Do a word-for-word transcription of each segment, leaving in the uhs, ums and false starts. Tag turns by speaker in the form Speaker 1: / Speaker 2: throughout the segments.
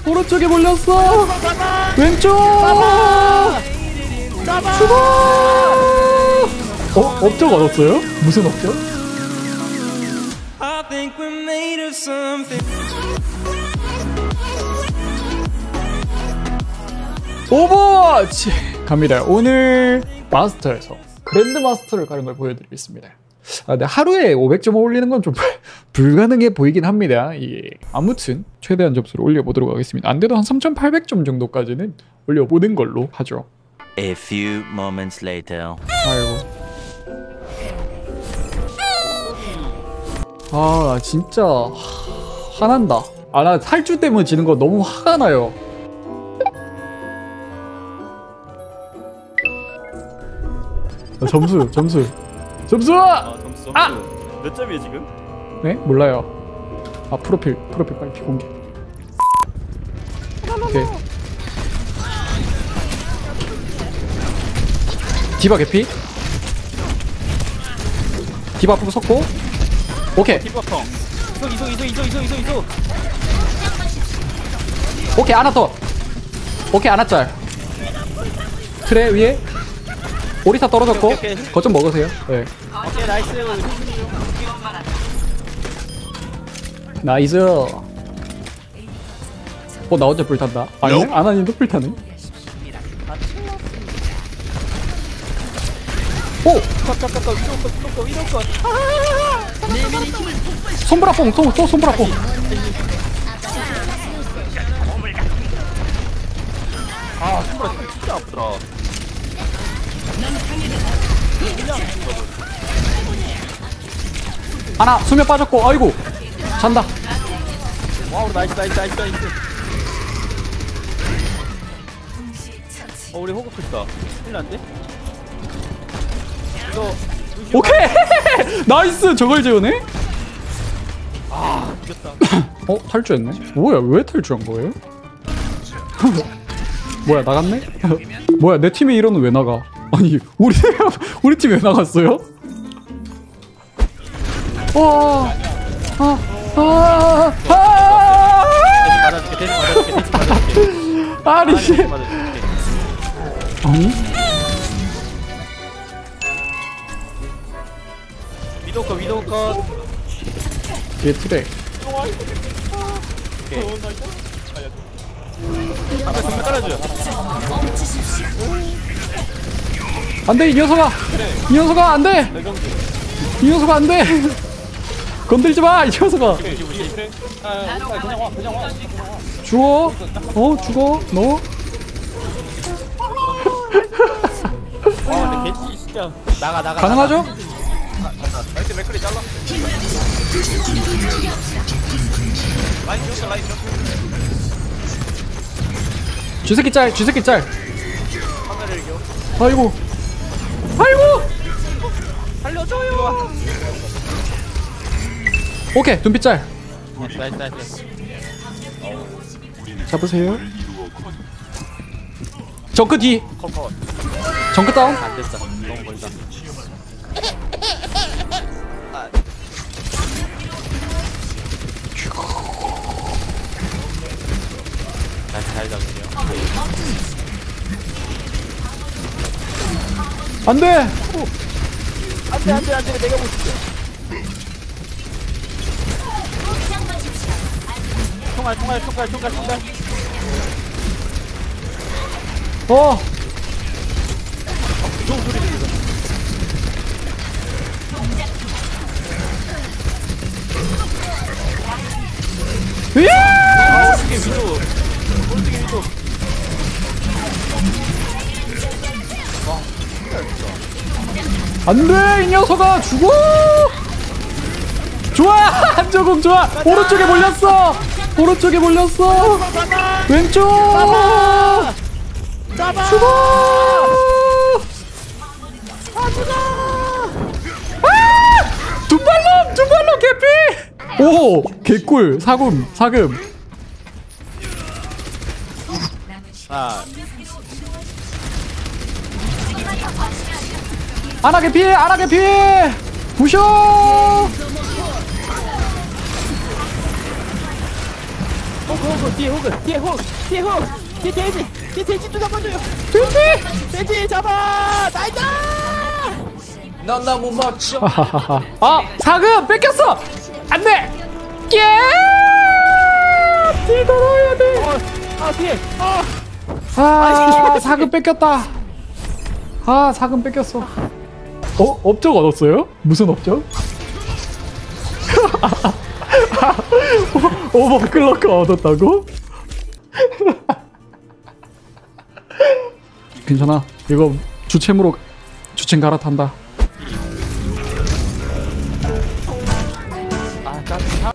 Speaker 1: 오른쪽에 몰렸어. 왼쪽. 죽어. 어? 업적 얻었어요? 무슨 업적? 오버워치 갑니다. 오늘 마스터에서 그랜드 마스터를 가는 걸 보여드리겠습니다. 아, 근데 하루에 오백 점 올리는 건 좀 불가능해 보이긴 합니다. 예. 아무튼 최대한 점수를 올려보도록 하겠습니다. 안 돼도 한 삼천팔백 점 정도까지는 올려보는 걸로 하죠.
Speaker 2: A few moments later.
Speaker 1: 아이고. 아, 나 진짜 화난다. 아, 나 탈주 때문에 지는 거 너무 화가 나요. 아, 점수, 점수, 점수!
Speaker 3: 아, 점수, 점수.
Speaker 1: 아!
Speaker 3: 몇 점이에요 지금?
Speaker 1: 네? 몰라요. 아, 프로필, 프로필 빨리 공개. 오케이. 디바 개피. 디바 앞으로 섰고. 오케이.
Speaker 3: 디버펑. 이속 이속 이속 이속 이속 이속 이속.
Speaker 1: 오케이, 하나 더. 오케이, 하나 짤. 트레 위에 오리사 떨어졌고.
Speaker 3: 오케이, 오케이.
Speaker 1: 거점 먹으세요. 네.
Speaker 3: 오케이 나이스.
Speaker 1: 나이스. 어, 나 혼자 불탄다. 아니, 아나님도 불타네. 오!
Speaker 3: 컷컷컷컷 위로 컷 위로 컷 위로 컷.
Speaker 1: 손브라뽕, 또, 또 손브라뽕.
Speaker 3: 아 손브라 진짜 아프더라.
Speaker 1: 하나, 수면 빠졌고, 아이고. 잔다.
Speaker 3: 와우 나이스 나이스 나이스 나이스. 어 우리 호구 크다. 큰일 났는데? 이거
Speaker 1: 오케이! 나이스! 저걸 재우네?
Speaker 3: 아 이겼다.
Speaker 1: 어? 탈주했네? 뭐야, 왜 탈주한 거예요? 뭐야, 나갔네? 뭐야, 내 팀의 일원은 왜 나가? 아니, 우리, 우리 팀 왜 나갔어요? 와, 아, 아, 아,
Speaker 3: 맞아줄게 대신 맞아줄게 대신 맞아줄게.
Speaker 1: 아니,
Speaker 3: 대신
Speaker 1: 씨.
Speaker 3: 맞아줄게.
Speaker 1: 아니?
Speaker 3: 위도우 컷 위도우 컷.
Speaker 1: 뒤에 트랙.
Speaker 3: 오케이. 앞에 정면 깔아줘요.
Speaker 1: 안 돼, 이 녀석아! 이 녀석아, 안 돼!
Speaker 3: 레전드.
Speaker 1: 이 녀석아, 안 돼! 건들지 마, 이 녀석아!
Speaker 3: 우리 우리 그래. 아 그냥 와 그냥 와.
Speaker 1: 죽어! 어, 죽어! 너?
Speaker 3: 와 근데 겐지 진짜 나가 나가.
Speaker 1: 가능하죠?
Speaker 3: 나이스 맥클리 잘라. 라인 지웠다 라인 지웠다.
Speaker 1: 쥐새끼 짤, 쥐새끼 짤!
Speaker 3: 카메라를 이겨.
Speaker 1: 아이고! 아이고!
Speaker 3: 살려줘요.
Speaker 1: 오케이, 눈빛 짤!
Speaker 3: 나이스 나이스 나이스.
Speaker 1: 잡으세요. 정크 뒤!
Speaker 3: 컷컷.
Speaker 1: 정크 다운!
Speaker 3: 안 됐다. 너무 멀다. 잘 잡으세요.
Speaker 1: 안 돼!
Speaker 3: 안돼 안돼 안돼 내가 못 죽여. 총알 총알 총알 총알 총알.
Speaker 1: 어!
Speaker 3: 좋은 소리 들리다.
Speaker 1: 이야!
Speaker 3: 오른쪽에 위도. 오른쪽에 위도.
Speaker 1: 안 돼! 이 녀석아! 죽어! 좋아! 한조공 좋아! 오른쪽에 몰렸어! 오른쪽에 몰렸어! 왼쪽!
Speaker 3: 잡아.
Speaker 1: 죽어! 아! 두 발로! 두 발로 개피! 오! 개꿀! 사금! 사금!
Speaker 3: 아
Speaker 1: 안하게 피해! 안하게 피해! 부셔!
Speaker 3: 호그 호그 뒤에 호그 뒤에 호그 뒤에 호그 뒤에 돼지 뒤에 돼지 좀 잡아줘요.
Speaker 1: 돼지!
Speaker 3: 돼지 잡아. 나이다.
Speaker 1: 난나못 맞춰. 아 사금 뺏겼어. 안돼. 예. 뒤돌아야 돼.
Speaker 3: 어, 아 뒤에. 아.
Speaker 1: 아 사금 뺏겼다. 아 사금 뺏겼어. 어 업적 얻었어요? 무슨 업적? 오버클럭 얻었다고? 괜찮아. 이거 주챔으로 주챔 갈아탄다.
Speaker 3: 아 깜짝.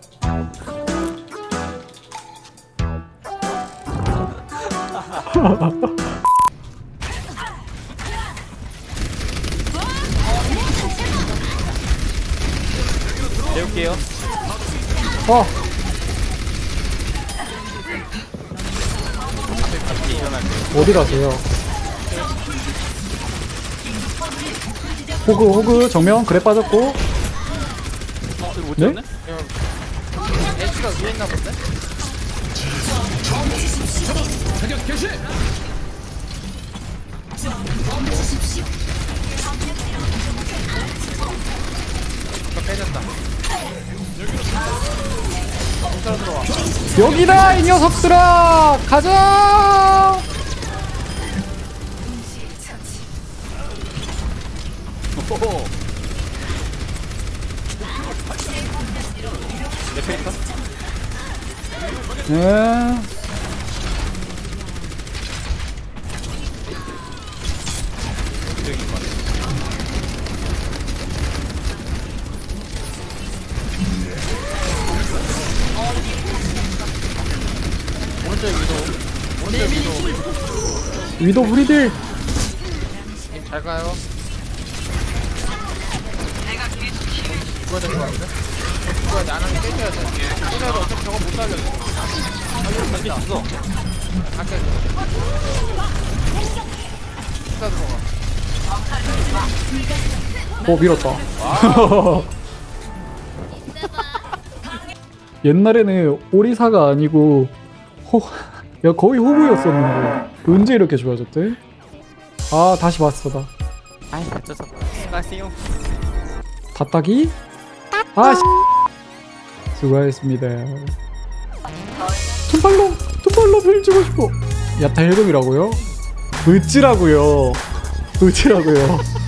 Speaker 3: 배울게요.
Speaker 1: 어. 어디 가세요? 호그 호그 정면 그래 빠졌고.
Speaker 3: 어, 이거 못
Speaker 1: 네?
Speaker 3: 잡네? H가 위에 있나 본데? 이거 빼졌다.
Speaker 1: 여기다 이 녀석들아 가자.
Speaker 3: 오호. 내 페이커?
Speaker 1: 네.
Speaker 3: 오른쪽 위도. 오른쪽 위도.
Speaker 1: 위도 브리딜.
Speaker 3: 잘 가요. 죽어야 될 것 같은데? 죽어야 돼. 안 하면 깨져야 돼. 깨져도 어차피 저거 못 살려. 아, 이거 갈수 있어. 갈게. 진짜 들어가.
Speaker 1: 어 밀었다. 옛날에는 오리사가 아니고 호, 야 거의 호구였었는데 언제 이렇게 좋아졌대? 아 다시 봤어 나.
Speaker 3: 아이, 어쩔 수 없어. 수고하세요.
Speaker 1: 다따기? 아 씨. 수고하셨습니다. tum발로 tum발로 빌지고 싶어. 야타 헬금이라고요? 으찌라고요. 으찌라고요.